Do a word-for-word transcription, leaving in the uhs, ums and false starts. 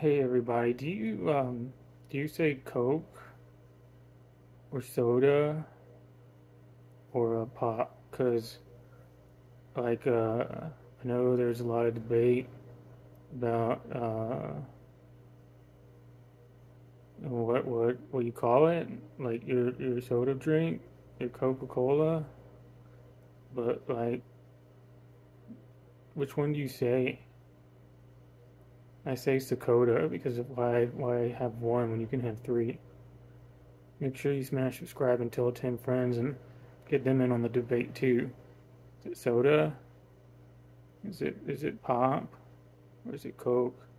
Hey everybody, do you um do you say Coke or soda or a pop? 'Cause like uh I know there's a lot of debate about uh what what what you call it, like your your soda drink, your Coca-Cola, but like which one do you say? I say Sakota because of why why have one when you can have three. Make sure you smash subscribe and tell ten friends and get them in on the debate too. Is it soda? Is it is it pop or is it Coke?